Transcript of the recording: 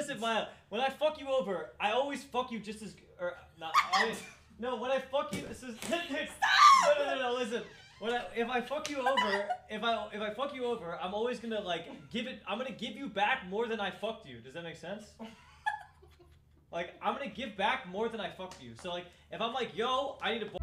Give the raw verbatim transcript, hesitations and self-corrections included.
listen, Maya. When I fuck you over, I always fuck you just as or not. I, no, when I fuck you, this is no, no, no, no. Listen, when I, if I fuck you over, if I if I fuck you over, I'm always gonna like give it. I'm gonna give you back more than I fucked you. Does that make sense? Like I'm gonna give back more than I fucked you. So like if I'm like, yo, I need a.